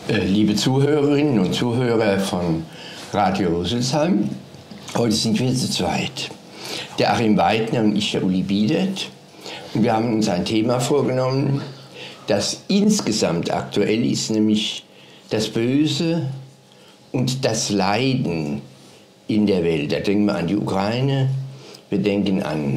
Liebe Zuhörerinnen und Zuhörer von Radio Rüsselsheim, heute sind wir zu zweit. Der Achim Weidner und ich, der Uli Biedert. Und wir haben uns ein Thema vorgenommen, das insgesamt aktuell ist, nämlich das Böse und das Leiden in der Welt. Da denken wir an die Ukraine, wir denken an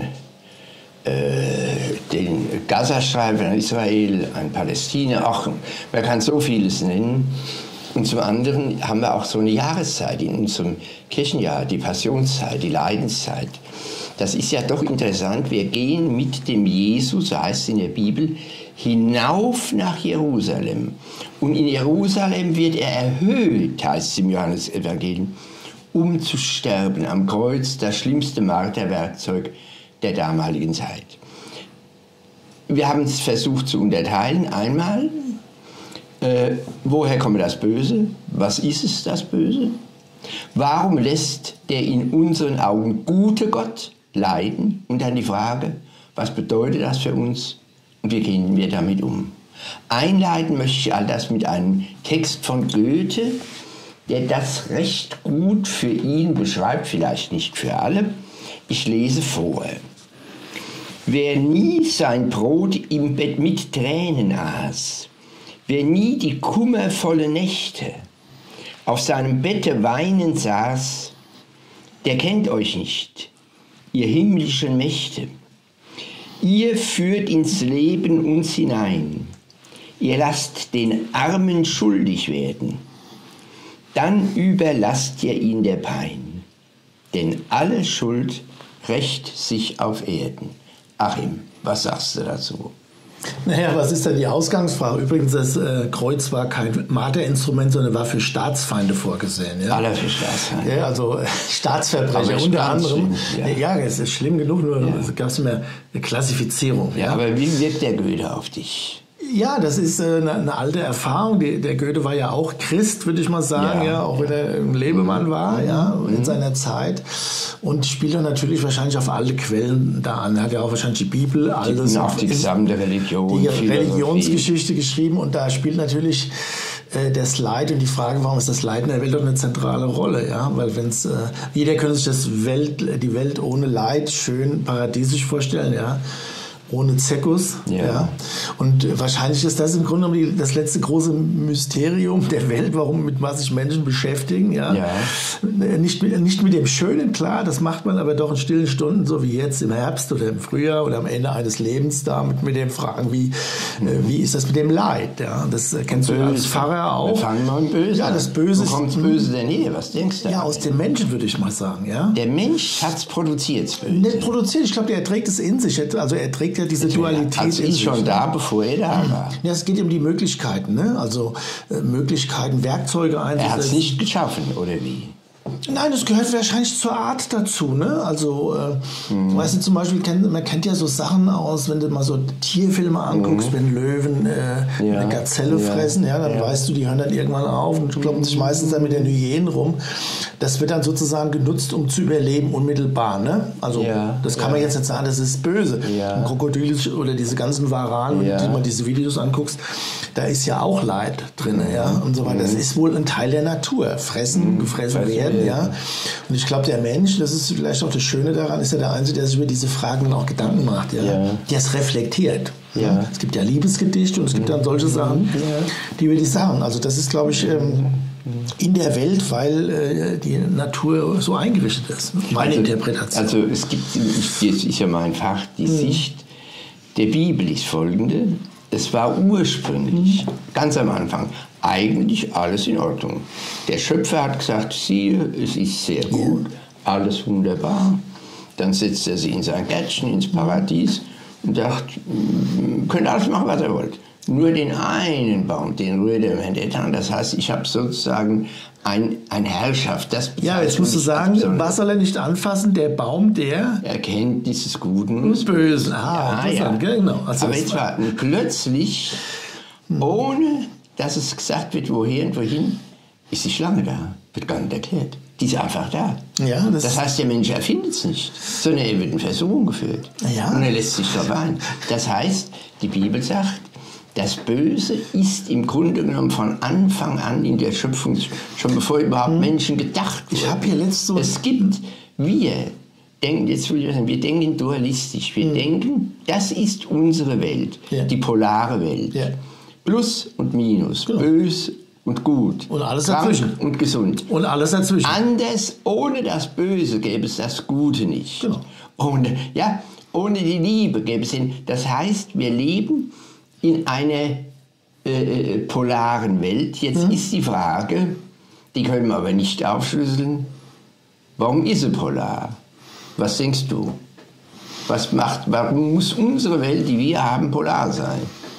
den Gazastreifen, an Israel, an Palästina, auch, man kann so vieles nennen. Und zum anderen haben wir auch so eine Jahreszeit in unserem Kirchenjahr, die Passionszeit, die Leidenszeit. Das ist ja doch interessant, wir gehen mit dem Jesus, so heißt es in der Bibel, hinauf nach Jerusalem. Und in Jerusalem wird er erhöht, heißt es im Johannesevangelium, um zu sterben am Kreuz, das schlimmste Marterwerkzeug der damaligen Zeit. Wir haben es versucht zu unterteilen. Einmal, woher kommt das Böse? Was ist es, das Böse? Warum lässt der in unseren Augen gute Gott leiden? Und dann die Frage, was bedeutet das für uns und wie gehen wir damit um? Einleiten möchte ich all das mit einem Text von Goethe, der das recht gut für ihn beschreibt, vielleicht nicht für alle. Ich lese vor. Wer nie sein Brot im Bett mit Tränen aß, wer nie die kummervolle Nächte auf seinem Bette weinend saß, der kennt euch nicht, ihr himmlischen Mächte. Ihr führt ins Leben uns hinein, ihr lasst den Armen schuldig werden, dann überlasst ihr ihn der Pein, denn alle Schuld rächt sich auf Erden. Achim, was sagst du dazu? Naja, was ist denn die Ausgangsfrage? Übrigens, das Kreuz war kein Marterinstrument, sondern war für Staatsfeinde vorgesehen. Ja? Alle für Staatsfeinde. Ja, also Staatsverbrecher unter anderem. Schlimm, ja, es ist schlimm genug, nur gab es mehr eine Klassifizierung. Ja, aber wie wirkt der Goethe auf dich? Ja, das ist eine alte Erfahrung. Der Goethe war ja auch Christ, würde ich mal sagen, ja, auch wenn er ein Lebemann war, ja, in seiner Zeit. Und spielt er natürlich wahrscheinlich auf alle Quellen da an. Er hat ja auch wahrscheinlich die Bibel, alles. Auch die gesamte Religion. Die Religionsgeschichte geschrieben. Und da spielt natürlich das Leid und die Frage, warum ist das Leid in der Welt auch eine zentrale Rolle, ja, weil wenn's jeder könnte sich die Welt ohne Leid schön paradiesisch vorstellen, ja. Ohne Zirkus. Ja. Und wahrscheinlich ist das im Grunde genommen das letzte große Mysterium der Welt, warum mit was sich Menschen beschäftigen. Ja. Nicht mit dem Schönen, klar, das macht man aber doch in stillen Stunden, so wie jetzt im Herbst oder im Frühjahr oder am Ende eines Lebens, da mit den Fragen, wie ist das mit dem Leid? Ja. Das kennst du als Pfarrer auch. Wir fangen mal mit Böse. Ja, das Böse. Wo kommt das Böse denn her? Was denkst du? Ja, aus dem Menschen, würde ich mal sagen. Ja. Der Mensch hat es produziert, das Böse. Nicht produziert, ich glaube, er trägt es in sich. Also er trägt ja diese Dualität. Also ist schon da, bevor er da war. Ja, es geht um die Möglichkeiten, ne? Also Möglichkeiten, Werkzeuge einzusetzen. Er hat es nicht geschaffen, oder wie? Nein, das gehört wahrscheinlich zur Art dazu, ne? Also, weißt du, zum Beispiel, man kennt ja so Sachen aus, wenn du mal so Tierfilme anguckst, wenn Löwen eine Gazelle fressen, ja, dann weißt du, die hören dann irgendwann auf und kloppen sich meistens dann mit den Hyänen rum. Das wird dann sozusagen genutzt, um zu überleben, unmittelbar, ne? Also, das kann man jetzt nicht sagen, das ist böse. Ein Krokodil oder diese ganzen Waranen, wenn du mal diese Videos anguckst, da ist ja auch Leid drin, ja, und so weiter. Das ist wohl ein Teil der Natur. Gefressen werden. Ja. Und ich glaube, der Mensch, das ist vielleicht auch das Schöne daran, ist ja der Einzige, der sich über diese Fragen auch Gedanken macht, der es reflektiert. Ja. Es gibt ja Liebesgedichte und es gibt dann solche Sachen, die will ich sagen. Also das ist, glaube ich, in der Welt, weil die Natur so eingerichtet ist. Meine Interpretation. Also es gibt, das ist ja mein Fach, die Sicht der Bibel ist folgende. Es war ursprünglich, ganz am Anfang, eigentlich alles in Ordnung. Der Schöpfer hat gesagt, siehe, es ist sehr gut, alles wunderbar. Dann setzt er sie in sein Gärtchen, ins Paradies und sagt, könnt alles machen, was ihr wollt. Nur den einen Baum, den rührt er mir nicht an. Das heißt, ich habe sozusagen eine Herrschaft. Das jetzt musst du sagen, was soll er nicht anfassen? Der Baum, der Erkenntnis des Guten und des Bösen. Genau. Also aber jetzt war plötzlich, ohne dass es gesagt wird, woher und wohin, ist die Schlange da. Wird gar nicht erklärt. Die ist einfach da. Ja, das heißt, der Mensch erfindet es nicht, sondern er wird in Versuchung geführt. Ja. Und er lässt sich darauf ein. Das heißt, die Bibel sagt, Das Böse ist im Grunde genommen von Anfang an in der Schöpfung, schon bevor überhaupt Menschen gedacht wurden. Ich habe hier letztens so... Es gibt, wir denken dualistisch. Wir denken, das ist unsere Welt, die polare Welt. Ja. Plus und Minus, böse und gut, und alles dazwischen. Und gesund. Und alles dazwischen. Anders, ohne das Böse gäbe es das Gute nicht. Genau. Ohne die Liebe gäbe es ihn. Das heißt, wir leben in einer polaren Welt. Jetzt ist die Frage, die können wir aber nicht aufschlüsseln, warum ist sie polar? Was denkst du? Warum muss unsere Welt, die wir haben, polar sein?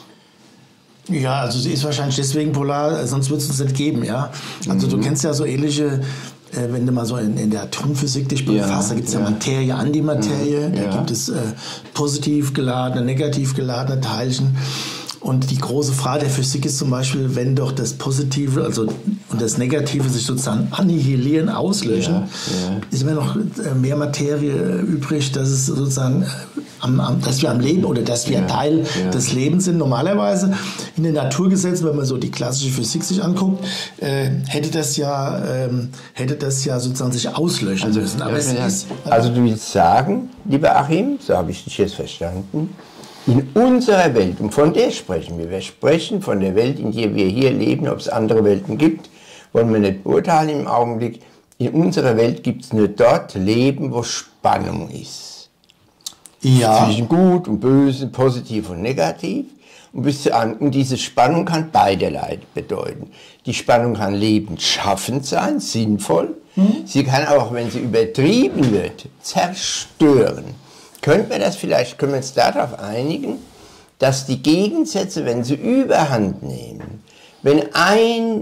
Ja, also sie ist wahrscheinlich deswegen polar, sonst würde es uns nicht geben, ja. Also du kennst ja so ähnliche, wenn du mal so in der Atomphysik dich befasst, da gibt es ja Materie, Antimaterie, da gibt es positiv geladene, negativ geladene Teilchen. Und die große Frage der Physik ist zum Beispiel, wenn doch das Positive und das Negative sich sozusagen annihilieren, auslöschen, ist immer noch mehr Materie übrig, dass es sozusagen, dass wir am Leben oder dass wir Teil des Lebens sind. Normalerweise in den Naturgesetzen, wenn man so die klassische Physik sich anguckt, hätte das ja sozusagen sich auslöschen müssen. Aber also du willst sagen, lieber Achim, so habe ich dich jetzt verstanden, in unserer Welt, und von der sprechen wir. Wir sprechen von der Welt, in der wir hier leben. Ob es andere Welten gibt, wollen wir nicht beurteilen im Augenblick. In unserer Welt gibt es nur dort Leben, wo Spannung ist. Ja. Zwischen gut und böse, positiv und negativ. Und diese Spannung kann beiderlei bedeuten. Die Spannung kann lebensschaffend sein, sinnvoll. Sie kann auch, wenn sie übertrieben wird, zerstören. Können wir uns darauf einigen, dass die Gegensätze, wenn sie überhand nehmen, wenn ein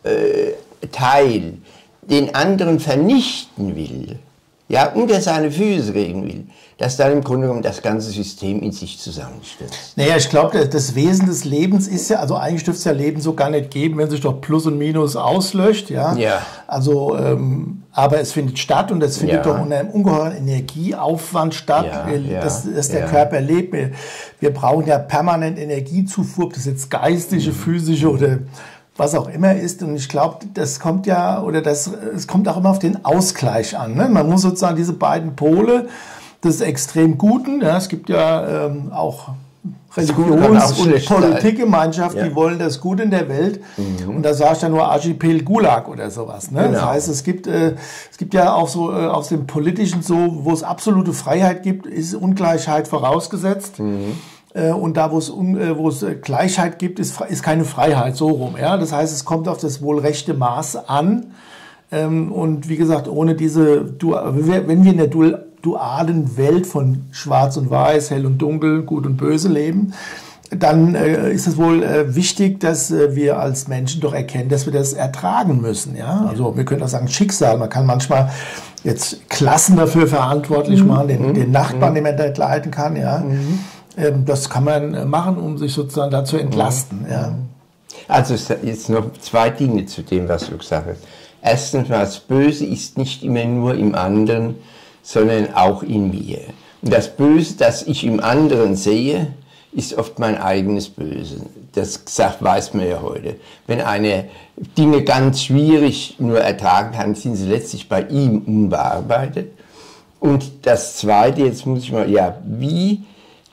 Teil den anderen vernichten will, unter seine Füße kriegen will, dass dann im Grunde genommen das ganze System in sich zusammenstürzt. Naja, ich glaube, das Wesen des Lebens ist ja, also eigentlich dürfte es ja Leben so gar nicht geben, wenn sich doch Plus und Minus auslöscht, ja. Also, aber es findet statt und es findet doch unter einem ungeheuren Energieaufwand statt, dass der Körper lebt. Wir brauchen ja permanent Energiezufuhr, ob das jetzt geistige, physische oder was auch immer ist. Und ich glaube, es kommt auch immer auf den Ausgleich an. Ne? Man muss sozusagen diese beiden Pole des extrem Guten, es gibt ja auch Religions- und Politikgemeinschaften, die wollen das Gute in der Welt. Und da sage ich dann nur Archipel Gulag oder sowas. Ne? Genau. Das heißt, es gibt ja auch so aus dem Politischen so, wo es absolute Freiheit gibt, ist Ungleichheit vorausgesetzt. Und da, wo es Gleichheit gibt, ist keine Freiheit, so rum. Ja? Das heißt, es kommt auf das wohl rechte Maß an. Und wie gesagt, ohne wenn wir in der dualen Welt von Schwarz und Weiß, Hell und Dunkel, Gut und Böse leben, dann ist es wohl wichtig, dass wir als Menschen doch erkennen, dass wir das ertragen müssen. Ja? Also wir können auch sagen Schicksal. Man kann manchmal jetzt Klassen dafür verantwortlich machen, den Nachbarn, den man nicht leiden kann. Ja? Das kann man machen, um sich sozusagen da zu entlasten. Ja? Also jetzt noch zwei Dinge zu dem, was du gesagt hast. Erstens, das Böse ist nicht immer nur im anderen, sondern auch in mir. Und das Böse, das ich im anderen sehe, ist oft mein eigenes Böse. Das weiß man ja heute. Wenn eine Dinge ganz schwierig nur ertragen kann, sind sie letztlich bei ihm unbearbeitet. Und das Zweite, jetzt muss ich mal, wie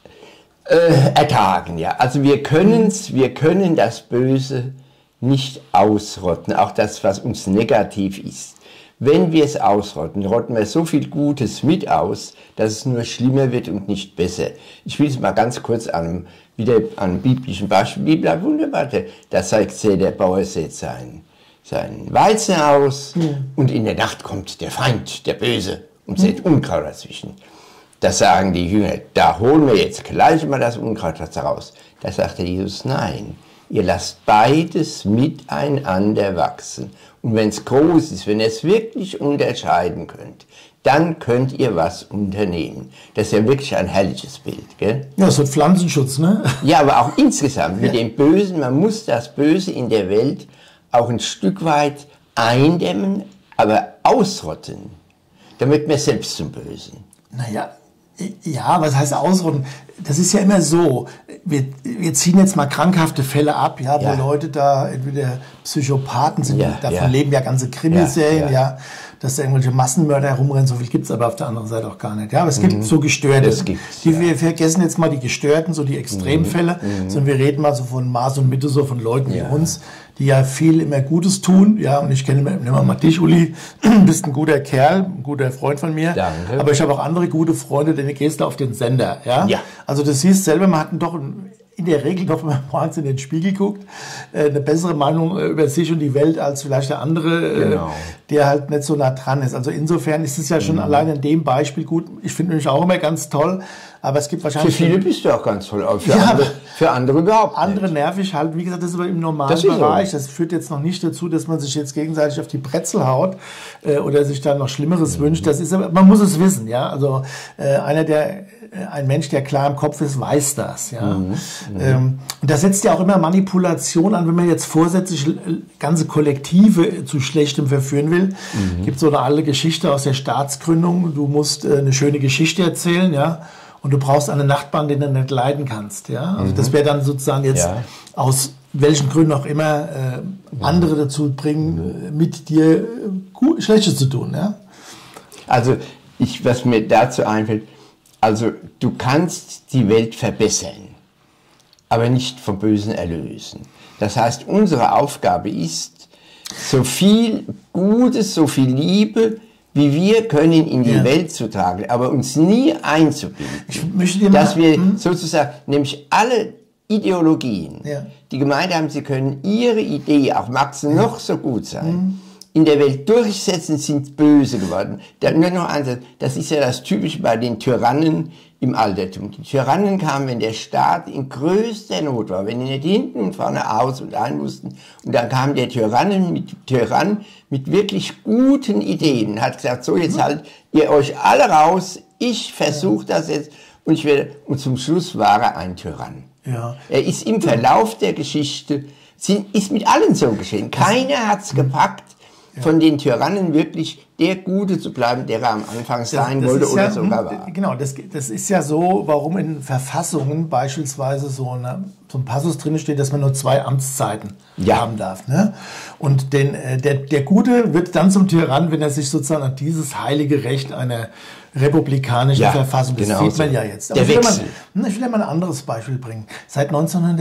ertragen, Also wir können das Böse nicht ausrotten, auch das, was uns negativ ist. Wenn wir es ausrotten, rotten wir so viel Gutes mit aus, dass es nur schlimmer wird und nicht besser. Ich will es mal ganz kurz wieder an einem biblischen Beispiel. Die Bibel hat wunderbar, da zeigt der Bauer sät seinen Weizen aus und in der Nacht kommt der Feind, der Böse, und sät Unkraut dazwischen. Da sagen die Jünger, da holen wir jetzt gleich mal das Unkraut raus. Da sagt der Jesus, nein. Ihr lasst beides miteinander wachsen. Und wenn es groß ist, wenn ihr es wirklich unterscheiden könnt, dann könnt ihr was unternehmen. Das ist ja wirklich ein herrliches Bild, gell? Ja, so ein Pflanzenschutz, ne? Ja, aber auch insgesamt mit dem Bösen. Man muss das Böse in der Welt auch ein Stück weit eindämmen, aber ausrotten. Damit wir selbst zum Bösen. Naja, ja, was heißt ausrotten? das ist ja immer so, wir ziehen jetzt mal krankhafte Fälle ab, ja, wo Leute da entweder Psychopathen sind, davon leben ja ganze Krimiserien, dass da irgendwelche Massenmörder herumrennen, so viel gibt es aber auf der anderen Seite auch gar nicht. Ja, aber es gibt so Gestörte. Wir vergessen jetzt mal die Gestörten, so die Extremfälle, sondern wir reden mal so von Maß und Mitte, so von Leuten wie uns, die ja viel immer Gutes tun. Ja, und ich kenne mal dich, Uli, du bist ein guter Kerl, ein guter Freund von mir. Danke. Aber ich habe auch andere gute Freunde, denn du gehst da auf den Sender. Ja? Also du siehst selber, man hat doch in der Regel doch, wenn man morgens in den Spiegel guckt, eine bessere Meinung über sich und die Welt als vielleicht der andere, der halt nicht so nah dran ist. Also insofern ist es ja schon allein in dem Beispiel gut. Ich finde mich auch immer ganz toll, aber es gibt wahrscheinlich... Für viele bist du auch ganz toll, aber für andere überhaupt nicht. Andere nervig halt, wie gesagt, das ist aber im normalen Bereich. Das führt jetzt noch nicht dazu, dass man sich jetzt gegenseitig auf die Brezel haut oder sich dann noch Schlimmeres wünscht. Das ist aber, man muss es wissen, ja. Also ein Mensch, der klar im Kopf ist, weiß das, ja. Und da setzt ja auch immer Manipulation an, wenn man jetzt vorsätzlich ganze Kollektive zu Schlechtem verführen will. Gibt so eine alte Geschichte aus der Staatsgründung. Du musst eine schöne Geschichte erzählen, ja. Und du brauchst einen Nachbarn, den du nicht leiden kannst, ja. Also das wäre dann sozusagen jetzt aus welchen Gründen auch immer andere dazu bringen, mit dir Schlechtes zu tun, ja. Also was mir dazu einfällt, also du kannst die Welt verbessern, aber nicht vom Bösen erlösen. Das heißt, unsere Aufgabe ist, so viel Gutes, so viel Liebe, wie wir können, in die Welt zu tragen, aber uns nie einzubilden, dass wir sozusagen, nämlich alle Ideologien, die gemeint haben, sie können ihre Idee, auch mag sie noch so gut sein, in der Welt durchsetzen, sind böse geworden. Nur noch eins, das ist ja das Typische bei den Tyrannen im Altertum. Die Tyrannen kamen, wenn der Staat in größter Not war, wenn die nicht hinten und vorne aus und ein mussten. Und dann kam der Tyrann mit wirklich guten Ideen und hat gesagt, so jetzt halt ihr euch alle raus, ich versuche das jetzt und zum Schluss war er ein Tyrann. Ja. Er ist im Verlauf der Geschichte, ist mit allen so geschehen. Keiner hat es gepackt, von den Tyrannen wirklich der Gute zu bleiben, der er am Anfang sein wollte oder sogar war. Genau, das ist ja so, warum in Verfassungen beispielsweise so ein Passus drin steht, dass man nur 2 Amtszeiten haben darf. Ne? Und der Gute wird dann zum Tyrann, wenn er sich sozusagen an dieses heilige Recht einer republikanischen Verfassung, das sieht man ja jetzt. Aber ich will ja mal ein anderes Beispiel bringen. Seit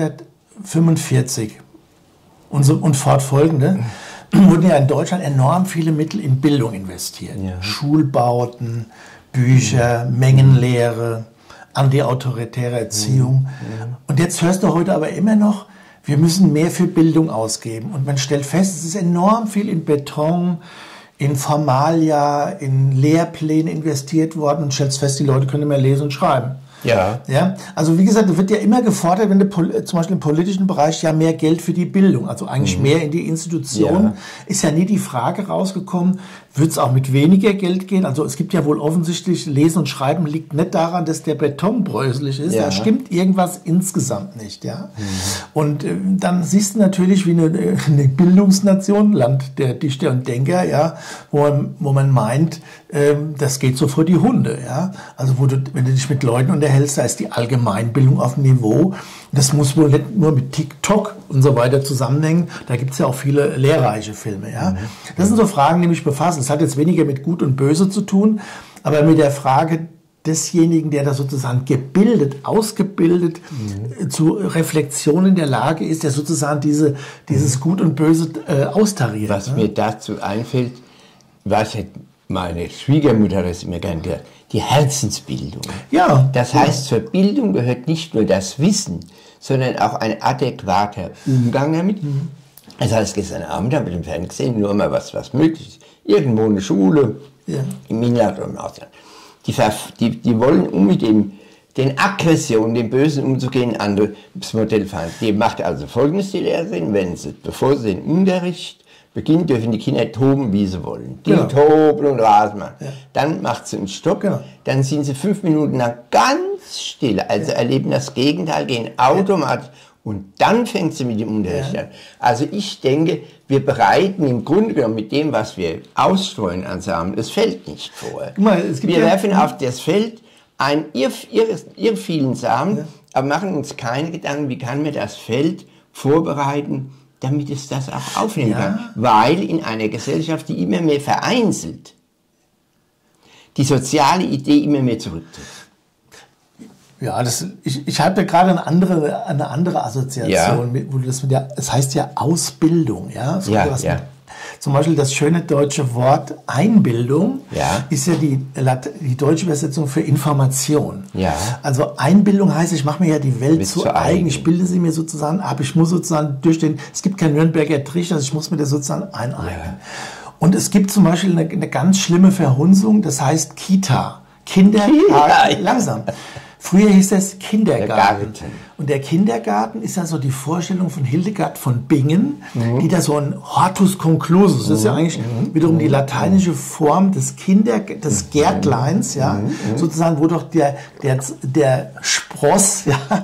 1945 und fortfolgende wurden ja in Deutschland enorm viele Mittel in Bildung investiert. Ja. Schulbauten, Bücher, Mengenlehre, antiautoritäre Erziehung. Und jetzt hörst du heute aber immer noch, wir müssen mehr für Bildung ausgeben. Und man stellt fest, es ist enorm viel in Beton, in Formalia, in Lehrpläne investiert worden und stellst fest, die Leute können mehr lesen und schreiben. Ja. Also wie gesagt, da wird ja immer gefordert, wenn du zum Beispiel im politischen Bereich mehr Geld für die Bildung, also eigentlich mehr in die Institutionen, ist ja nie die Frage rausgekommen, wird es auch mit weniger Geld gehen? Also es gibt ja wohl offensichtlich, Lesen und Schreiben liegt nicht daran, dass der Beton bröselig ist, da stimmt irgendwas insgesamt nicht. Ja? Und dann siehst du natürlich, wie eine Bildungsnation, Land der Dichter und Denker, wo man meint, das geht so vor die Hunde. Ja? Also wenn du dich mit Leuten unterhältst, da ist die Allgemeinbildung auf dem Niveau. Das muss wohl nicht nur mit TikTok und so weiter zusammenhängen. Da gibt es ja auch viele lehrreiche Filme. Ja? Das sind so Fragen, die mich befassen. Das hat jetzt weniger mit Gut und Böse zu tun, aber mit der Frage desjenigen, der da sozusagen ausgebildet zu Reflexion in der Lage ist, der sozusagen dieses Gut und Böse austariert. Was mir dazu einfällt, meine Schwiegermutter hat es immer gern gesagt, die Herzensbildung. Ja. Das heißt, zur Bildung gehört nicht nur das Wissen, sondern auch ein adäquater Umgang damit. Das heißt, gestern Abend habe ich im Fernsehen gesehen, nur mal was möglich ist. Irgendwo eine Schule, im Inland oder im Ausland. Die wollen, um mit den Aggressionen, dem Bösen umzugehen, ein anderes Modell fahren. Die macht also Folgendes, die Lehrerin, bevor sie den Unterricht beginnt, dürfen die Kinder toben, wie sie wollen. Die toben und rasen machen. Ja. Dann macht sie einen Stopp, dann sind sie 5 Minuten lang ganz still, also erleben das Gegenteil, gehen automatisch und dann fängt sie mit dem Unterricht an. Also ich denke, wir bereiten im Grunde genommen mit dem, was wir ausstreuen an Samen, das Feld nicht vor. Wir werfen auf das Feld ein vielen Samen, aber machen uns keine Gedanken, wie kann man das Feld vorbereiten, damit es das auch aufnehmen kann. Weil in einer Gesellschaft, die immer mehr vereinzelt, die soziale Idee immer mehr zurücktritt. Ja, ich habe da gerade eine andere Assoziation, wo das heißt ja Ausbildung, ja. Zum Beispiel das schöne deutsche Wort Einbildung ist ja die deutsche Übersetzung für Information. Ja. Also Einbildung heißt, ich mache mir ja die Welt zu eigen, ich bilde sie mir sozusagen ab, ich muss sozusagen es gibt kein Nürnberger Trichter, also ich muss mir das sozusagen eineignen. Ja. Und es gibt zum Beispiel eine ganz schlimme Verhunzung, das heißt Kita. Kindergarten, langsam. Früher hieß es Kindergarten. Und der Kindergarten ist ja so die Vorstellung von Hildegard von Bingen, die da so ein Hortus conclusus, das ist ja eigentlich wiederum die lateinische Form des Gärtleins, ja, sozusagen, wo doch der Spross,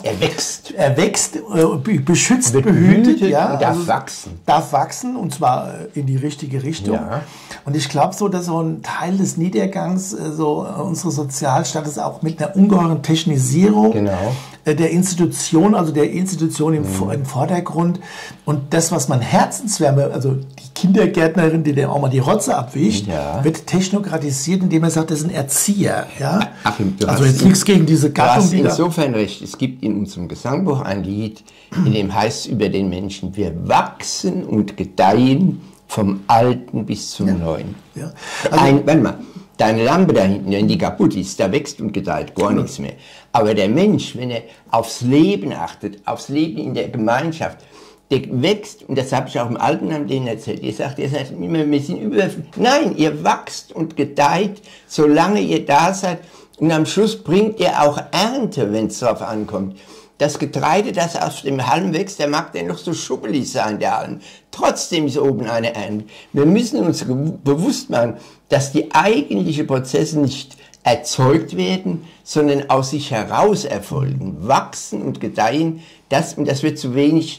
er wächst, beschützt, behütet, ja, und darf wachsen, und zwar in die richtige Richtung. Ja. Und ich glaube so, dass so ein Teil des Niedergangs unseres Sozialstaates auch mit einer ungeheuren Technisierung der Institution, also der Institution im Vordergrund, und das, was man Herzenswärme, also die Kindergärtnerin, die dem auch mal die Rotze abwischt, wird technokratisiert, indem er sagt, das ist ein Erzieher. Ja? Achim, also jetzt nichts gegen diese Gattung. Du hast insofern recht, es gibt in unserem Gesangbuch ein Lied, in dem heißt es über den Menschen, wir wachsen und gedeihen vom Alten bis zum Neuen. Ja. Also, warte mal. Deine Lampe da hinten, wenn die kaputt ist, da wächst und gedeiht gar nichts mehr. Aber der Mensch, wenn er aufs Leben achtet, aufs Leben in der Gemeinschaft, der wächst, und das habe ich auch im Altenheim denen erzählt, ihr sagt immer, wir sind nein, ihr wachst und gedeiht, solange ihr da seid, und am Schluss bringt ihr auch Ernte, wenn es darauf ankommt. Das Getreide, das auf dem Halm wächst, der mag denn noch so schubbelig sein, der Halm. Trotzdem ist oben eine Ernte. Wir müssen uns bewusst machen, dass die eigentlichen Prozesse nicht erzeugt werden, sondern aus sich heraus erfolgen. Wachsen und gedeihen, und das wird zu wenig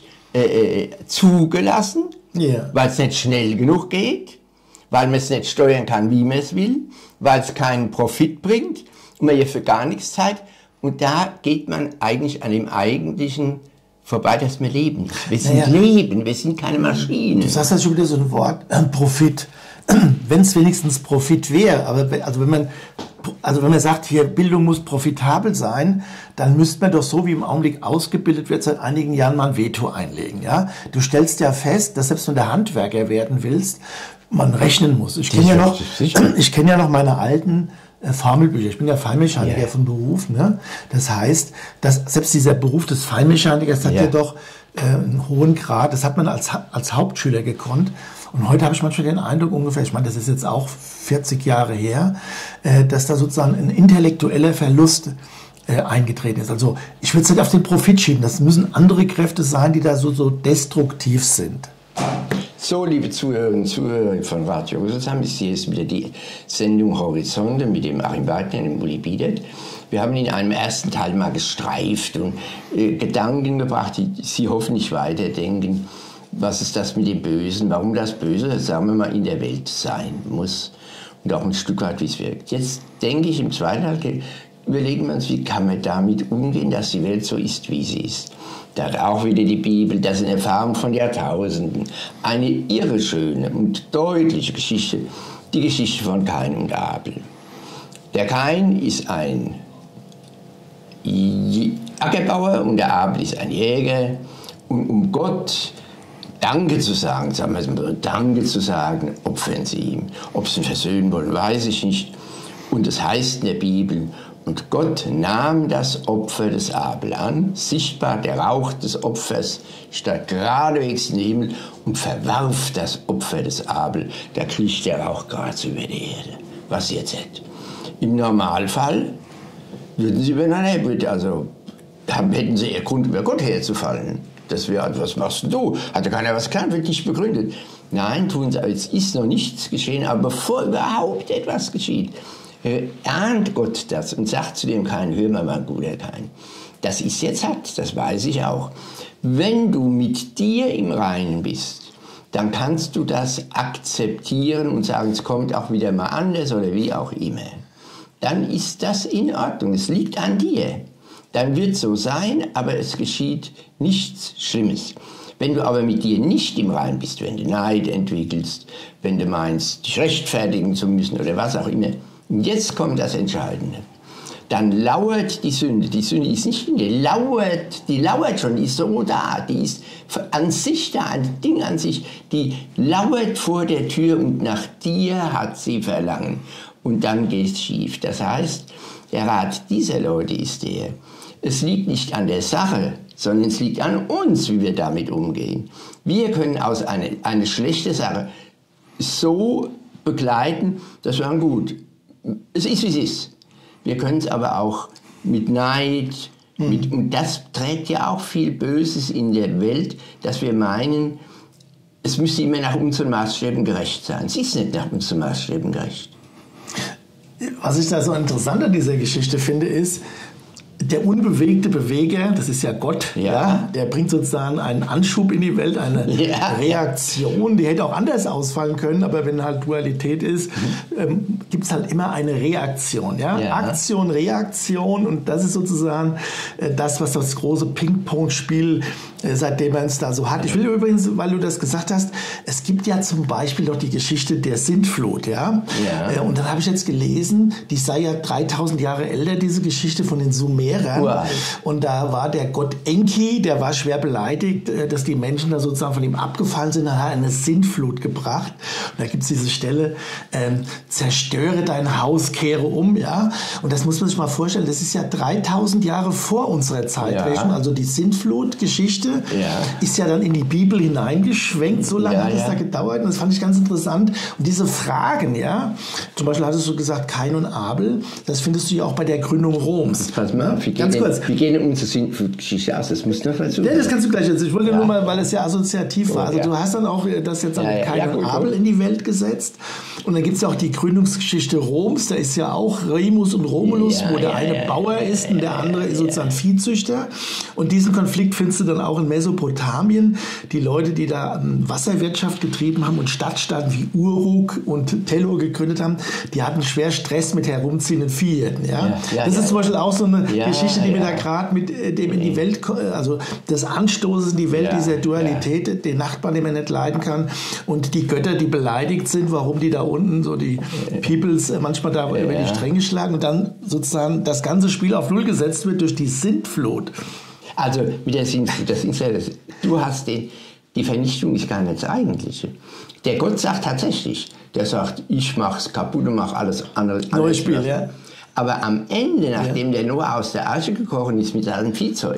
zugelassen, weil es nicht schnell genug geht, weil man es nicht steuern kann, wie man es will, weil es keinen Profit bringt und man hier für gar nichts Zeit. Und da geht man eigentlich an dem Eigentlichen vorbei, dass wir leben. Wir sind Leben, wir sind keine Maschinen. Du sagst ja schon wieder so ein Wort, Profit. Wenn es wenigstens Profit wäre, aber wenn man sagt, hier Bildung muss profitabel sein, dann müsste man doch so, wie im Augenblick ausgebildet wird, seit einigen Jahren mal ein Veto einlegen. Ja? Du stellst ja fest, dass selbst wenn du Handwerker werden willst, man rechnen muss. Ich kenne ja noch meine alten Formelbücher. Ich bin ja Feinmechaniker von Beruf. Ne? Das heißt, dass selbst dieser Beruf des Feinmechanikers hat ja doch einen hohen Grad. Das hat man als Hauptschüler gekonnt. Und heute habe ich manchmal den Eindruck ungefähr, ich meine, das ist jetzt auch 40 Jahre her, dass da sozusagen ein intellektueller Verlust eingetreten ist. Also ich würde es nicht auf den Profit schieben. Das müssen andere Kräfte sein, die da so destruktiv sind. So, liebe Zuhörerinnen und Zuhörer von Radio Rüsselsheim, ist hier jetzt wieder die Sendung Horizonte mit dem Achim Weidner und dem Uli Biedert. Wir haben in einem ersten Teil mal gestreift und Gedanken gebracht, die Sie hoffentlich weiterdenken. Was ist das mit dem Bösen? Warum das Böse, sagen wir mal, in der Welt sein muss und auch ein Stück weit, wie es wirkt. Jetzt denke ich, im zweiten Teil überlegen wir uns, wie kann man damit umgehen, dass die Welt so ist, wie sie ist. Da hat auch wieder die Bibel, das ist eine Erfahrung von Jahrtausenden, eine irre schöne und deutliche Geschichte, die Geschichte von Kain und Abel. Der Kain ist ein Ackerbauer und der Abel ist ein Jäger, und um Gott Danke zu sagen, sagen wir mal, Danke zu sagen, opfern sie ihm. Ob sie ihn versöhnen wollen, weiß ich nicht. Und es heißt in der Bibel, und Gott nahm das Opfer des Abel an, sichtbar der Rauch des Opfers steigt geradewegs in den Himmel und verwarf das Opfer des Abel. Da kriecht der Rauch gerade über die Erde. Was jetzt hätte. Im Normalfall würden sie übereinander, also hätten sie ihr Grund, über Gott herzufallen. Das wäre, was machst du? Hatte keiner was gelernt, wird nicht begründet. Nein, tun sie, es ist noch nichts geschehen, aber bevor überhaupt etwas geschieht, ahnt Gott das und sagt zu dem Kain, hör mal, mein guter Kain, das ist jetzt hart, das weiß ich auch. Wenn du mit dir im Reinen bist, dann kannst du das akzeptieren und sagen, es kommt auch wieder mal anders oder wie auch immer. dann ist das in Ordnung. Es liegt an dir. Dann wird es so sein, aber es geschieht nichts Schlimmes. Wenn du aber mit dir nicht im Reinen bist, wenn du Neid entwickelst, wenn du meinst, dich rechtfertigen zu müssen oder was auch immer, und jetzt kommt das Entscheidende, dann lauert die Sünde. Die Sünde ist nicht in dir, die lauert schon, die ist so da, die ist an sich da, ein Ding an sich, die lauert vor der Tür und nach dir hat sie Verlangen. Und dann geht es schief. Das heißt, der Rat dieser Leute ist der, es liegt nicht an der Sache, sondern es liegt an uns, wie wir damit umgehen. Wir können aus eine schlechte Sache so begleiten, dass wir sagen, gut, es ist, wie es ist. Wir können es aber auch mit Neid, und das trägt ja auch viel Böses in der Welt, dass wir meinen, es müsste immer nach unseren Maßstäben gerecht sein. Es ist nicht nach unseren Maßstäben gerecht. Was ich da so interessant an dieser Geschichte finde, ist, der unbewegte Beweger, das ist ja Gott, ja, der bringt sozusagen einen Anschub in die Welt, eine Reaktion, die hätte auch anders ausfallen können, aber wenn halt Dualität ist, gibt es halt immer eine Reaktion. Ja? Aktion, Reaktion, und das ist sozusagen das, was das große Ping-Pong-Spiel, seitdem man es da so hat. Ich will übrigens, weil du das gesagt hast, es gibt ja zum Beispiel noch die Geschichte der Sintflut. Ja? Und dann habe ich jetzt gelesen, die sei ja 3000 Jahre älter, diese Geschichte von den Sumerern. Und da war der Gott Enki, der war schwer beleidigt, dass die Menschen da sozusagen von ihm abgefallen sind, dann hat er eine Sintflut gebracht. Und da gibt es diese Stelle, zerstöre dein Haus, kehre um. Ja? Und das muss man sich mal vorstellen, das ist ja 3000 Jahre vor unserer Zeitrechnung. Also die Sintflut-Geschichte ist ja dann in die Bibel hineingeschwenkt. So lange hat es da gedauert. Und das fand ich ganz interessant. Und diese Fragen, zum Beispiel hattest du gesagt, Kain und Abel, das findest du ja auch bei der Gründung Roms. Pass mal, ganz kurz. Wie gehen unsere Sintflut-Geschichte aus? Das musst du noch dazu. Ja, das kannst du gleich jetzt. Ich wollte nur mal, weil es ja assoziativ war. Also du hast dann auch das jetzt Kain und Abel in die Welt gesetzt. Und dann gibt es ja auch die Gründungsgeschichte Roms. Da ist ja auch Remus und Romulus, wo der eine Bauer ist und der andere ist sozusagen Viehzüchter. Und diesen Konflikt findest du dann auch in Mesopotamien. Die Leute, die da Wasserwirtschaft getrieben haben und Stadtstaaten wie Uruk und Tellur gegründet haben, die hatten schwer Stress mit herumziehenden Viehhirten. Das ist zum Beispiel auch so eine Geschichte, die mir da gerade mit dem in die Welt, also des Anstoßes in die Welt dieser Dualität, den Nachbarn, den man nicht leiden kann, und die Götter, die beleidigt sind, warum die da unten so die Peoples manchmal da über die Stränge schlagen und dann sozusagen das ganze Spiel auf Null gesetzt wird durch die Sintflut. Also mit der Sintflut, du hast die Vernichtung ist gar nicht das Eigentliche. Der Gott sagt tatsächlich, der sagt, ich mach's kaputt und mach alles andere. Neues Spiel, Aber am Ende, nachdem der Noah aus der Asche gekrochen ist mit seinem Viehzeug,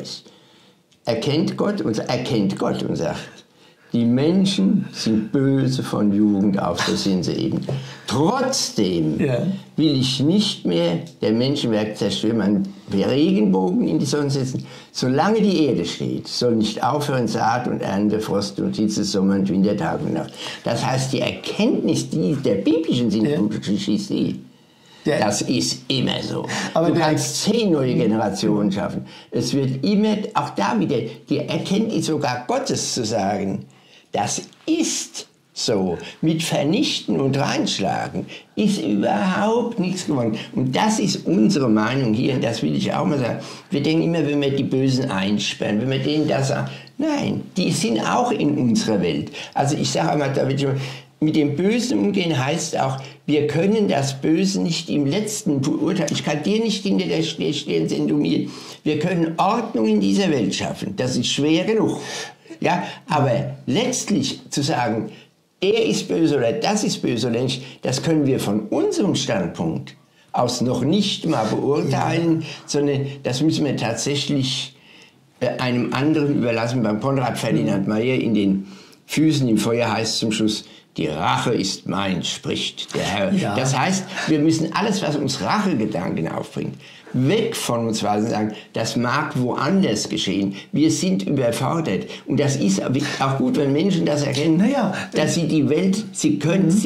erkennt Gott und sagt, die Menschen sind böse von Jugend auf, das sind sie eben. Trotzdem will ich nicht mehr der Menschenwerk zerstören, man will Regenbogen in die Sonne setzen. Solange die Erde steht, soll nicht aufhören Saat und Ernte, Frost und Hitze, Sommer und Winter, Tag und Nacht. Das heißt, die Erkenntnis der biblischen Sintflut ist die. Das ist immer so. Aber du kannst 10 neue Generationen schaffen. Es wird immer, auch da wieder, die Erkenntnis sogar Gottes zu sagen, das ist so. Mit Vernichten und Reinschlagen ist überhaupt nichts gewonnen. Und das ist unsere Meinung hier, und das will ich auch mal sagen. Wir denken immer, wenn wir die Bösen einsperren, wenn wir denen das sagen. Nein, die sind auch in unserer Welt. Also ich sage einmal, mit dem Bösen umgehen heißt auch, wir können das Böse nicht im letzten beurteilen. Ich kann dir nicht hinter der stehen, sind du mir. Wir können Ordnung in dieser Welt schaffen. Das ist schwer genug. Ja, aber letztlich zu sagen, er ist böse oder das ist böse oder nicht, das können wir von unserem Standpunkt aus noch nicht mal beurteilen, sondern das müssen wir tatsächlich einem anderen überlassen. Beim Konrad Ferdinand Meyer in den Füßen im Feuer heißt zum Schluss, die Rache ist mein, spricht der Herr. Das heißt, wir müssen alles, was uns Rachegedanken aufbringt, weg von uns weisen und sagen, das mag woanders geschehen. Wir sind überfordert. Und das ist auch gut, wenn Menschen das erkennen, dass sie die Welt, sie können,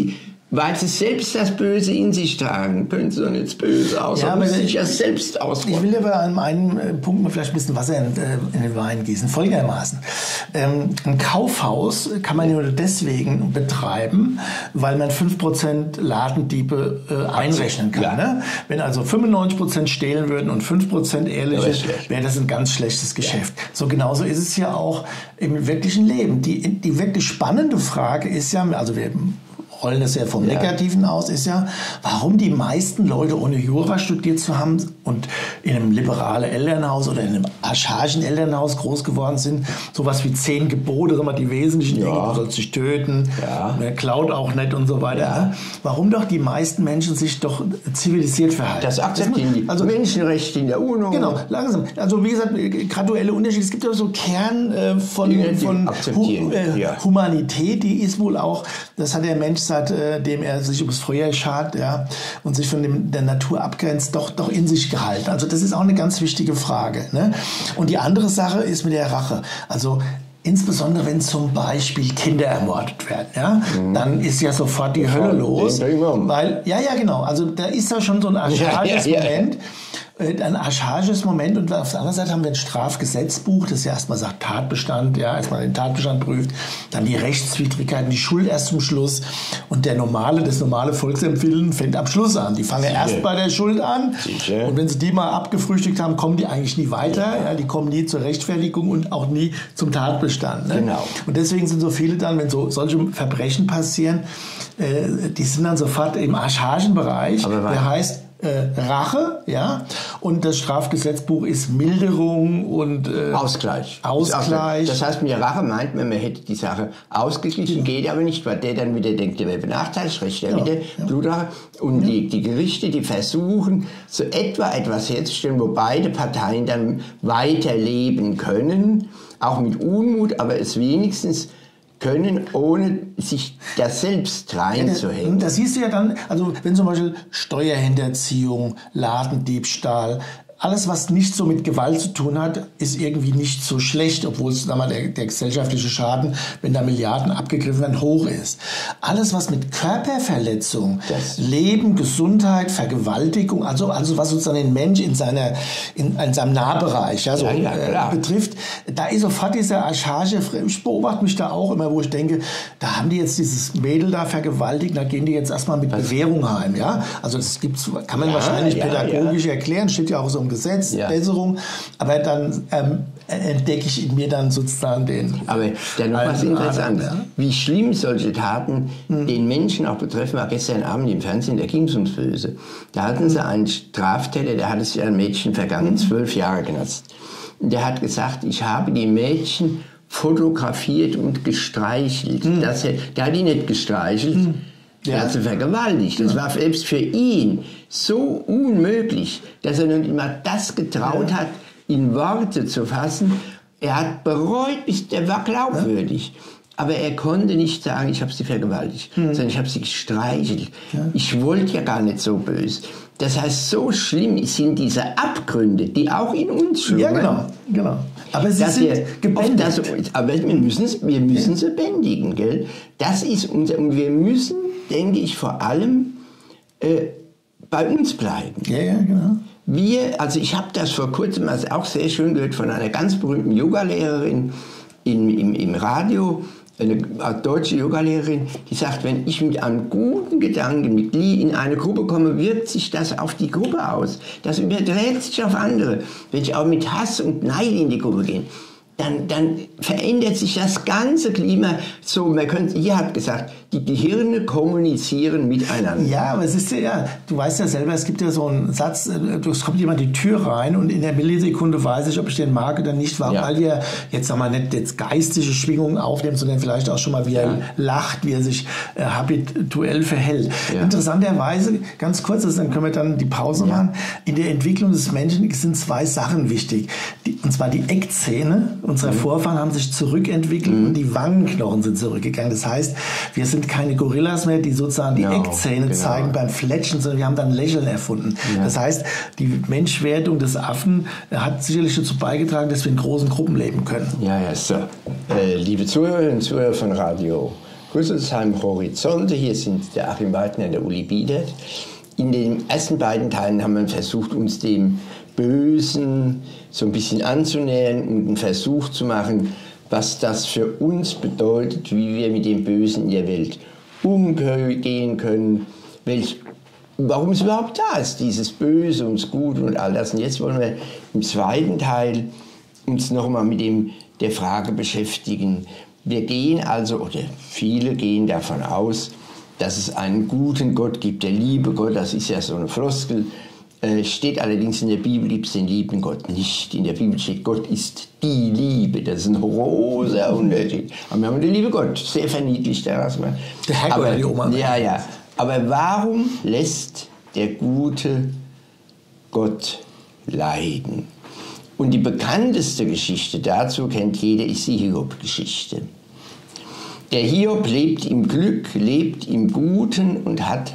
weil sie selbst das Böse in sich tragen, können sie doch nicht böse aus, aber müssen sich ja selbst ausrotten. Ich will aber an einem Punkt mal vielleicht ein bisschen Wasser in den Wein gießen. Folgendermaßen. Ein Kaufhaus kann man nur deswegen betreiben, weil man 5% Ladendiebe einrechnen kann. Ja. Ne? Wenn also 95% stehlen würden und 5% ehrliche, wäre das ein ganz schlechtes Geschäft. Ja. So genauso ist es ja auch im wirklichen Leben. Die wirklich spannende Frage ist ja, also wir rollen das ja vom Negativen aus, ist ja, warum die meisten Leute ohne Jura studiert zu haben und in einem liberalen Elternhaus oder in einem archaischen Elternhaus groß geworden sind, sowas wie 10 Gebote, sagen wir, die wesentlichen Dinge, du sollst dich töten, klaut auch nicht und so weiter. Ja. Warum doch die meisten Menschen sich doch zivilisiert verhalten? Das akzeptieren die. Also Menschenrechte in der UNO. Genau, langsam. Also wie gesagt, graduelle Unterschiede. Es gibt ja so Kern von Humanität, die ist wohl auch, das hat der Mensch seitdem er sich ums Feuer schart und sich von der Natur abgrenzt, doch in sich gehalten. Also das ist auch eine ganz wichtige Frage. Ne? Und die andere Sache ist mit der Rache. Also insbesondere wenn zum Beispiel Kinder ermordet werden, dann ist ja sofort die Hölle los. Weil, genau, also da ist ja schon so ein archaisches Moment. Ein archaisches Moment, und auf der anderen Seite haben wir ein Strafgesetzbuch, das ja erstmal sagt Tatbestand, erstmal den Tatbestand prüft, dann die Rechtswidrigkeiten, die Schuld erst zum Schluss, und das normale Volksempfinden fängt am Schluss an. Die fangen erst bei der Schuld an, und wenn sie die mal abgefrühstückt haben, kommen die eigentlich nie weiter, die kommen nie zur Rechtfertigung und auch nie zum Tatbestand. Ne? Genau. Und deswegen sind so viele dann, wenn solche Verbrechen passieren, die sind dann sofort im archaischen Bereich, der heißt Rache, und das Strafgesetzbuch ist Milderung und Ausgleich. Das heißt, mit Rache meint man hätte die Sache ausgeglichen, geht aber nicht, weil der dann wieder denkt, der wäre benachteiligt, wieder Blutrache. Und die Gerichte, die versuchen, so etwas herzustellen, wo beide Parteien dann weiterleben können, auch mit Unmut, aber es wenigstens können, ohne sich das selbst reinzuhängen. Das siehst du ja dann, also wenn zum Beispiel Steuerhinterziehung, Ladendiebstahl, alles, was nicht so mit Gewalt zu tun hat, ist irgendwie nicht so schlecht, obwohl es der gesellschaftliche Schaden, wenn da Milliarden abgegriffen werden, hoch ist. Alles, was mit Körperverletzung, Leben, Gesundheit, Vergewaltigung, also was sozusagen den Mensch in seinem Nahbereich betrifft, da ist sofort dieser archaische, ich beobachte mich da auch immer, wo ich denke, da haben die jetzt dieses Mädel da vergewaltigt, da gehen die jetzt erstmal mit Bewährung heim. Also das kann man wahrscheinlich pädagogisch erklären, steht ja auch so im Gesetz, Besserung, aber dann entdecke ich in mir dann sozusagen den... Aber dann noch was Interessantes. Wie schlimm solche Taten den Menschen auch betreffen, war gestern Abend im Fernsehen, da ging es ums Böse. Da hatten sie einen Straftäter, der hatte sich ein Mädchen vergangen, 12 Jahre genutzt. Und der hat gesagt, ich habe die Mädchen fotografiert und gestreichelt. Der hat die nicht gestreichelt, der hat sie vergewaltigt. Das war selbst für ihn so unmöglich, dass er nicht mal das getraut hat, in Worte zu fassen. Er hat bereut, der war glaubwürdig. Aber er konnte nicht sagen, ich habe sie vergewaltigt, sondern ich habe sie gestreichelt. Ich wollte ja gar nicht so böse. Das heißt, so schlimm sind diese Abgründe, die auch in uns schlummern. Ja, genau. Aber sie sind gebändigt. Aber wir müssen sie bändigen, gell? Das ist unser, und wir müssen, denke ich, vor allem bei uns bleiben. Ja, genau. Also ich habe das vor kurzem auch sehr schön gehört von einer ganz berühmten Yogalehrerin im Radio, eine deutsche Yogalehrerin, die sagt, wenn ich mit einem guten Gedanken in eine Gruppe komme, wirkt sich das auf die Gruppe aus. Das überträgt sich auf andere. Wenn ich auch mit Hass und Neid in die Gruppe gehe, dann verändert sich das ganze Klima. So, ihr habt gesagt, die Gehirne kommunizieren miteinander. Ja, aber es ist du weißt ja selber, es gibt ja so einen Satz, es kommt jemand die Tür rein und in der Millisekunde weiß ich, ob ich den mag oder nicht, weil wir jetzt, sagen wir mal, nicht jetzt geistige Schwingungen aufnehmen, sondern vielleicht auch schon mal, wie er lacht, wie er sich habituell verhält. Ja. Interessanterweise, ganz kurz, dann können wir dann die Pause machen, in der Entwicklung des Menschen sind 2 Sachen wichtig. Und zwar die Eckzähne unserer Vorfahren haben sich zurückentwickelt und die Wangenknochen sind zurückgegangen. Das heißt, wir sind keine Gorillas mehr, die sozusagen die Eckzähne zeigen beim Fletschen, sondern wir haben dann Lächeln erfunden. Ja. Das heißt, die Menschwerdung des Affen hat sicherlich dazu beigetragen, dass wir in großen Gruppen leben können. Ja, so. Liebe Zuhörerinnen und Zuhörer von Radio Rüsselsheim Horizonte. Hier sind der Achim Weidner und der Uli Biedert. In den ersten beiden Teilen haben wir versucht, uns dem Bösen so ein bisschen anzunähern und einen Versuch zu machen, was das für uns bedeutet, wie wir mit dem Bösen in der Welt umgehen können, warum es überhaupt da ist, dieses Böse und das Gute und all das. Und jetzt wollen wir im zweiten Teil uns nochmal mit der Frage beschäftigen. Wir gehen also, oder viele gehen davon aus, dass es einen guten Gott gibt, der liebe Gott, das ist ja so eine Floskel, steht allerdings in der Bibel, gibt es den lieben Gott nicht. In der Bibel steht, Gott ist die Liebe, das ist ein großer Unterschied. Aber wir haben den lieben Gott, sehr verniedlicht daraus. Der Herr oder die Oma. Ja. Aber warum lässt der gute Gott leiden? Und die bekannteste Geschichte dazu, kennt jeder, ist die Hiob-Geschichte. Der Hiob lebt im Glück, lebt im Guten und hat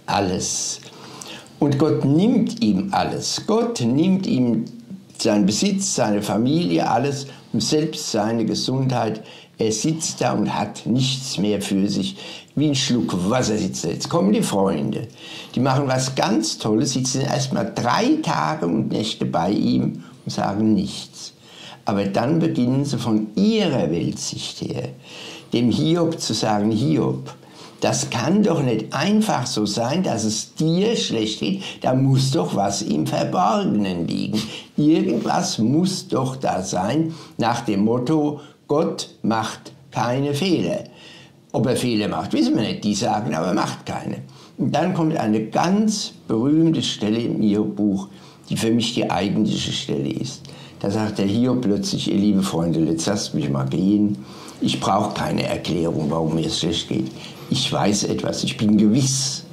alles. Und Gott nimmt ihm alles. Gott nimmt ihm seinen Besitz, seine Familie, alles und selbst seine Gesundheit. Er sitzt da und hat nichts mehr für sich. Wie ein Schluck Wasser sitzt er. Jetzt kommen die Freunde. Die machen was ganz Tolles, sitzen erstmal 3 Tage und Nächte bei ihm und sagen nichts. Aber dann beginnen sie von ihrer Weltsicht her, dem Hiob zu sagen, Hiob, das kann doch nicht einfach so sein, dass es dir schlecht geht. Da muss doch was im Verborgenen liegen. Irgendwas muss doch da sein, nach dem Motto, Gott macht keine Fehler. Ob er Fehler macht, wissen wir nicht. Die sagen, aber er macht keine. Und dann kommt eine ganz berühmte Stelle im Hiob-Buch, die für mich die eigentliche Stelle ist. Da sagt der Hiob plötzlich, ihr liebe Freunde, jetzt lasst mich mal gehen. Ich brauche keine Erklärung, warum mir es schlecht geht. Ich weiß etwas, ich bin gewiss.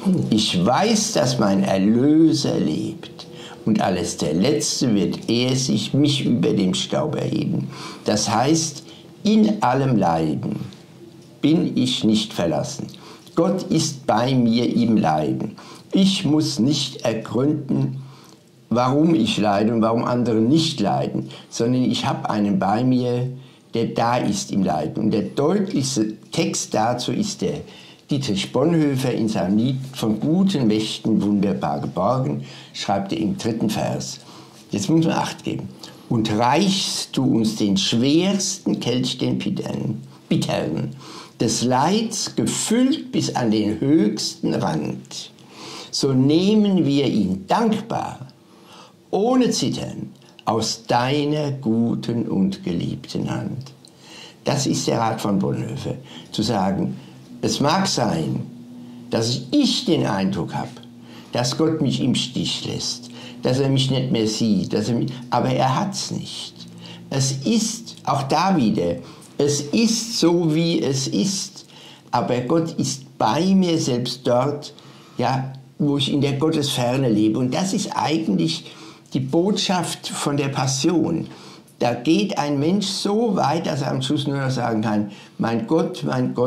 Ich weiß, dass mein Erlöser lebt. Und als der Letzte wird er mich über dem Staub erheben. Das heißt, in allem Leiden bin ich nicht verlassen. Gott ist bei mir im Leiden. Ich muss nicht ergründen, warum ich leide und warum andere nicht leiden, sondern ich habe einen bei mir, der da ist im Leiden. Und der deutlichste Text dazu ist der Dietrich Bonhoeffer in seinem Lied Von guten Mächten wunderbar geborgen, schreibt er im 3. Vers. Jetzt muss man Acht geben. Und reichst du uns den schwersten Kelch, den bittern, des Leids gefüllt bis an den höchsten Rand, so nehmen wir ihn dankbar, ohne Zittern, aus deiner guten und geliebten Hand. Das ist der Rat von Bonhoeffer, zu sagen, es mag sein, dass ich den Eindruck habe, dass Gott mich im Stich lässt, dass er mich nicht mehr sieht, aber er hat es nicht. Es ist, auch da wieder, es ist so, wie es ist, aber Gott ist bei mir selbst dort, ja, wo ich in der Gottesferne lebe. Und das ist eigentlich die Botschaft von der Passion. Da geht ein Mensch so weit, dass er am Schluss nur noch sagen kann, mein Gott,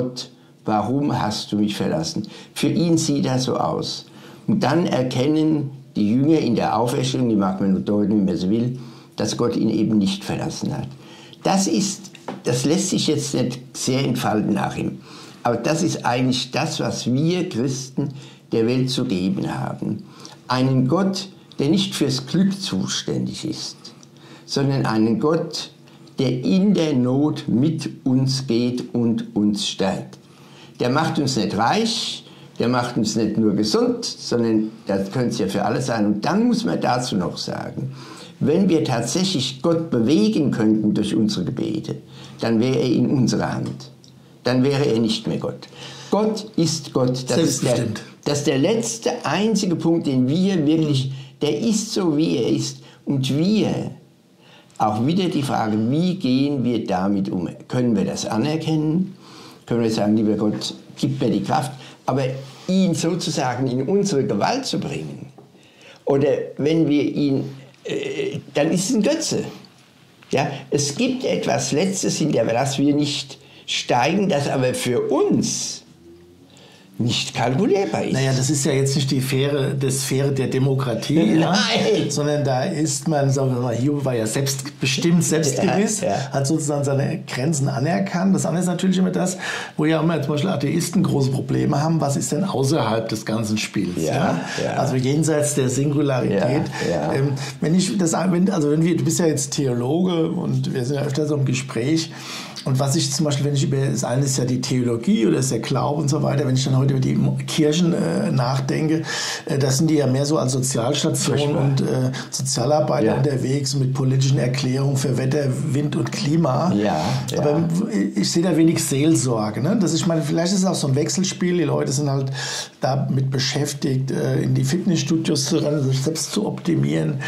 warum hast du mich verlassen? Für ihn sieht das so aus. Und dann erkennen die Jünger in der Auferstehung, die mag man nur deuten, wie man so will, dass Gott ihn eben nicht verlassen hat. Das lässt sich jetzt nicht sehr entfalten nach ihm. Aber das ist eigentlich das, was wir Christen der Welt zu geben haben. Einen Gott, der nicht fürs Glück zuständig ist, sondern einen Gott, der in der Not mit uns geht und uns stärkt. Der macht uns nicht reich, der macht uns nicht nur gesund, sondern das könnte es ja für alles sein. Und dann muss man dazu noch sagen, wenn wir tatsächlich Gott bewegen könnten durch unsere Gebete, dann wäre er in unserer Hand. Dann wäre er nicht mehr Gott. Gott ist Gott. Das ist der letzte, einzige Punkt, den wir wirklich, der ist so, wie er ist. Und wir, auch wieder die Frage, wie gehen wir damit um? Können wir das anerkennen? Können wir sagen, lieber Gott, gib mir die Kraft, aber ihn sozusagen in unsere Gewalt zu bringen? Oder wenn wir ihn, dann ist es ein Götze. Ja? Es gibt etwas Letztes, hinter das wir nicht steigen, das aber für uns nicht kalkulierbar ist. Naja, das ist ja jetzt nicht die Sphäre der Demokratie, ja, sondern da ist man, sagen wir mal, Hiob war ja selbstbestimmt, selbstgewiss, hat sozusagen seine Grenzen anerkannt. Das andere ist natürlich immer das, wo ja immer zum Beispiel Atheisten große Probleme haben, was ist denn außerhalb des ganzen Spiels? Also jenseits der Singularität. Du bist ja jetzt Theologe und wir sind ja öfter so im Gespräch. Und was ich zum Beispiel, wenn ich über, das eine ist ja die Theologie oder ist der Glaube und so weiter, wenn ich dann heute über die Kirchen nachdenke, da sind die ja mehr so als Sozialstation und Sozialarbeiter unterwegs mit politischen Erklärungen für Wetter, Wind und Klima. Aber ich sehe da wenig Seelsorge. Ne? Ich meine, vielleicht ist es auch so ein Wechselspiel, die Leute sind halt damit beschäftigt, in die Fitnessstudios zu rennen, sich selbst zu optimieren.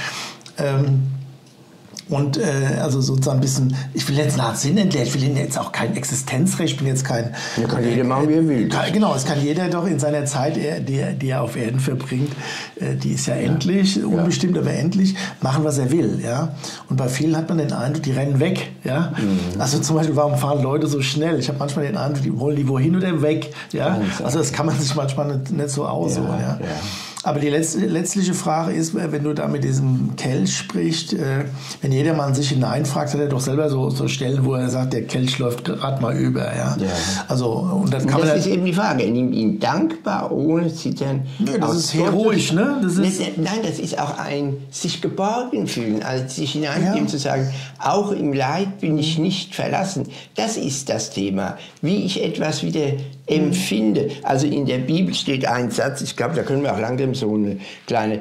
Und also sozusagen ein bisschen, ich will jetzt nach Sinn entleeren, ich will Ihnen jetzt auch kein Existenzrecht, ich bin jetzt kein... Ja, kann jeder machen, wie er will. Genau, es kann jeder doch in seiner Zeit, die er auf Erden verbringt, die ist ja endlich, unbestimmt, aber endlich, machen, was er will. Ja? Und bei vielen hat man den Eindruck, die rennen weg. Ja? Also zum Beispiel, warum fahren Leute so schnell? Ich habe manchmal den Eindruck, wollen die wohin oder weg? Ja? Also das kann man sich manchmal nicht so aussuchen. Ja? Aber die letztliche Frage ist, wenn du da mit diesem Kelch sprichst, wenn jedermann sich hineinfragt, hat er doch selber so Stellen, wo er sagt, der Kelch läuft gerade mal über. Also, und dann kann das ist eben die Frage, er nimmt ihn dankbar, ohne Zittern. Ja, das ist heroisch, ne? Nein, das ist auch ein sich geborgen fühlen, also sich hineingeben zu sagen, auch im Leid bin ich nicht verlassen. Das ist das Thema, wie ich etwas wieder empfinde. Also in der Bibel steht ein Satz, ich glaube, da können wir auch langsam so eine kleine,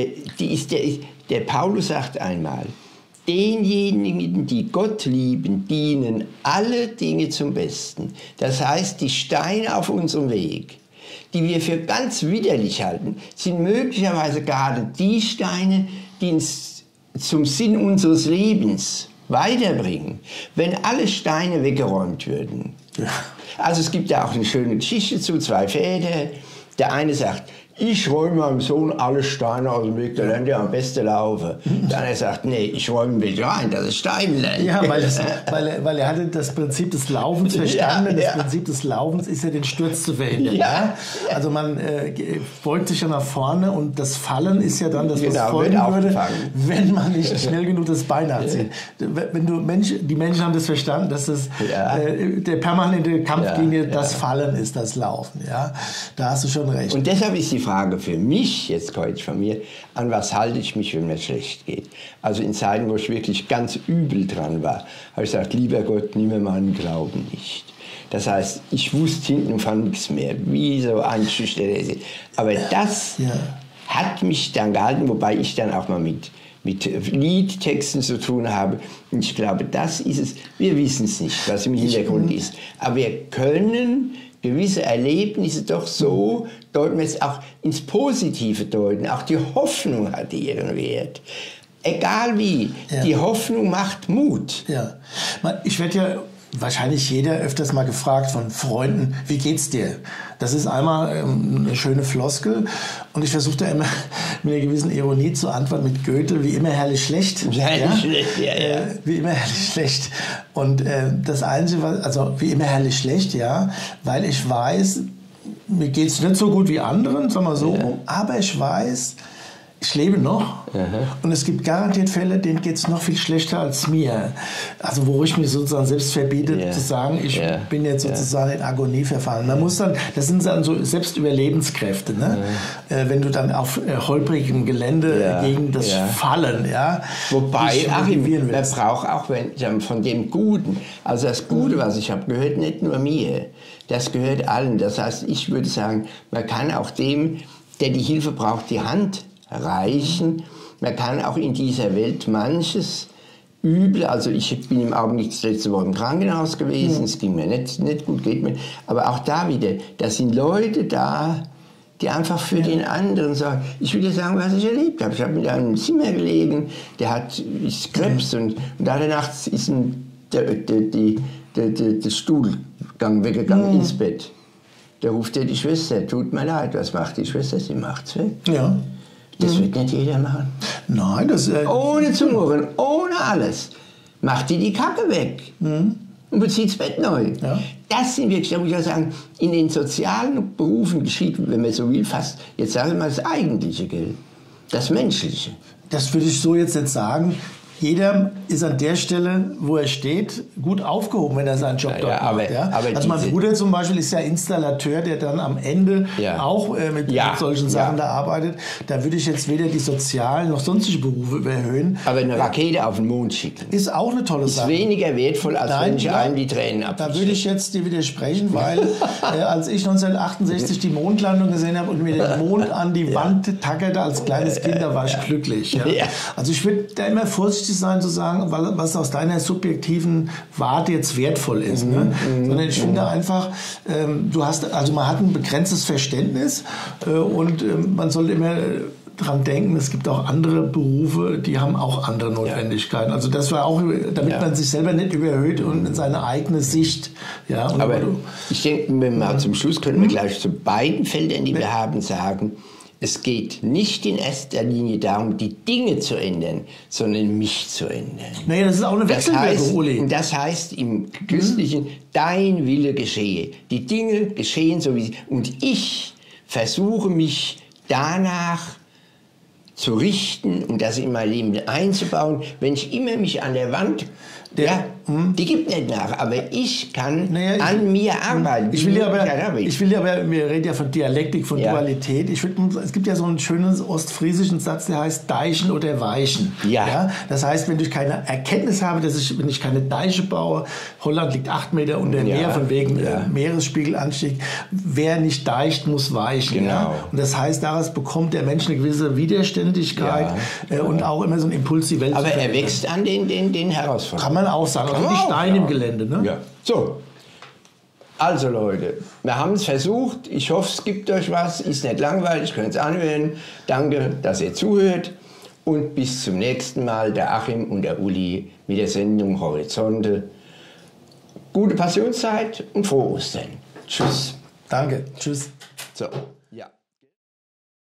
der Paulus sagt einmal, denjenigen, die Gott lieben, dienen alle Dinge zum Besten. Das heißt, die Steine auf unserem Weg, die wir für ganz widerlich halten, sind möglicherweise gerade die Steine, die uns zum Sinn unseres Lebens weiterbringen. Wenn alle Steine weggeräumt würden. Also es gibt ja auch eine schöne Geschichte zu, 2 Väter. Der eine sagt, ich räume meinem Sohn alle Steine aus dem Weg, der lernt ja am besten laufen. Der andere sagt, nee, ich räume ihn wieder rein, dass er Steine lernt. Ja, weil er hatte das Prinzip des Laufens verstanden. Das Prinzip des Laufens ist ja, den Sturz zu verhindern. Also man beugt sich ja nach vorne und das Fallen ist ja dann das, was folgen würde, wenn man nicht schnell genug das Bein nachzieht. Die Menschen haben das verstanden, dass das der permanente Kampf gegen das Fallen ist, das Laufen. Ja? Da hast du schon recht. Und deshalb ist die Frage für mich, jetzt heute von mir, an was halte ich mich, wenn mir schlecht geht? Also in Zeiten, wo ich wirklich ganz übel dran war, habe ich gesagt, lieber Gott, nimm mir meinen Glauben nicht. Das heißt, ich wusste hinten von nichts mehr, wie so einschüchtert. Aber das hat mich dann gehalten, wobei ich dann auch mal mit Liedtexten zu tun habe. Und ich glaube, das ist es. Wir wissen es nicht, was im Hintergrund ist. Aber wir können gewisse Erlebnisse doch so deuten, wir es auch ins Positive deuten. Auch die Hoffnung hat ihren Wert. Egal wie, die Hoffnung macht Mut. Ja. Ich werde ja wahrscheinlich jeder öfters mal gefragt von Freunden, wie geht's dir? Das ist einmal eine schöne Floskel und ich versuche da immer mit einer gewissen Ironie zu antworten mit Goethe, wie immer herrlich schlecht. Wie immer herrlich schlecht. Und das Einzige, also wie immer herrlich schlecht, weil ich weiß, mir geht's nicht so gut wie anderen, sagen wir so, aber ich weiß, ich lebe noch und es gibt garantiert Fälle, denen geht es noch viel schlechter als mir. Also wo ich mir sozusagen selbst verbiete zu sagen, ich bin jetzt sozusagen in Agonie verfallen. Man muss dann, das sind dann so Selbstüberlebenskräfte, ne? Wenn du dann auf holprigem Gelände gegen das Fallen, Wobei, Achim, man braucht auch von dem Guten, also das Gute, was ich habe, gehört nicht nur mir, das gehört allen. Das heißt, ich würde sagen, man kann auch dem, der die Hilfe braucht, die Hand reichen. Man kann auch in dieser Welt manches übel, also ich bin im Augenblick das letzte Woche im Krankenhaus gewesen, es ging mir nicht gut, geht mir, aber auch da wieder, da sind Leute da, die einfach für den anderen sagen, ich will dir sagen, was ich erlebt habe. Ich habe mit einem Zimmer gelegen, der ist Krebs und da nachts ist der Stuhlgang weggegangen ins Bett. Da ruft die Schwester, tut mir leid, was macht die Schwester? Sie macht's weg. Ja. Das wird nicht jeder machen. Nein, das... ohne zu murren, ohne alles. Macht die Kacke weg. und bezieht das Bett neu. Ja. Das sind wirklich, da muss ich auch sagen, in den sozialen Berufen geschieht, wenn man so will, fast, jetzt sagen wir mal, das Eigentliche, gell? Das Menschliche. Das würde ich so jetzt nicht sagen. Jeder ist an der Stelle, wo er steht, gut aufgehoben, wenn er seinen Job dort macht. Ja? Also mein Bruder zum Beispiel ist ja Installateur, der dann am Ende auch mit solchen Sachen da arbeitet. Da würde ich jetzt weder die sozialen noch sonstige Berufe überhöhen. Aber eine Rakete auf den Mond schicken ist auch eine tolle Sache. Ist weniger wertvoll, als wenn ich einem die Tränen abwische. Da würde ich jetzt dir widersprechen, weil als ich 1968 die Mondlandung gesehen habe und mir den Mond an die Wand tackerte als kleines Kind, da war ich glücklich. Ja? Ja. Also ich würde da immer vorsichtig sein zu sagen, was aus deiner subjektiven Warte jetzt wertvoll ist. Ne? Sondern ich finde einfach, man hat ein begrenztes Verständnis und man sollte immer dran denken, es gibt auch andere Berufe, die haben auch andere Notwendigkeiten. Also das war auch, damit man sich selber nicht überhöht und seine eigene Sicht. Ja, und aber ich denke, mal zum Schluss können wir gleich zu beiden Feldern, die wir haben, sagen, es geht nicht in erster Linie darum, die Dinge zu ändern, sondern mich zu ändern. Naja, das ist auch eine Wechselwirkung, Uli. Das heißt im Christlichen, dein Wille geschehe. Die Dinge geschehen so wie sie. Und ich versuche mich danach zu richten und das in mein Leben einzubauen. Wenn ich immer mich an der Wand... die gibt nicht nach, aber ich kann an mir arbeiten. Ich will ja aber, wir reden ja von Dialektik, von Dualität. Es gibt ja so einen schönen ostfriesischen Satz, der heißt Deichen oder Weichen. Ja? Das heißt, wenn ich keine Erkenntnis habe, wenn ich keine Deiche baue, Holland liegt 8 Meter unter Meer, von wegen Meeresspiegelanstieg, wer nicht deicht, muss weichen. Genau. Ja? Und das heißt, daraus bekommt der Mensch eine gewisse Widerständigkeit und auch immer so einen Impuls, die Welt zu verändern. Aber er wächst an den Herausforderungen. Kann man auch sagen. Also die Steine im Gelände, ne? Ja. So. Also Leute, wir haben es versucht. Ich hoffe, es gibt euch was. Ist nicht langweilig, könnt es anhören. Danke, dass ihr zuhört. Und bis zum nächsten Mal, der Achim und der Uli mit der Sendung Horizonte. Gute Passionszeit und frohe Ostern. Tschüss. Danke. Tschüss. So.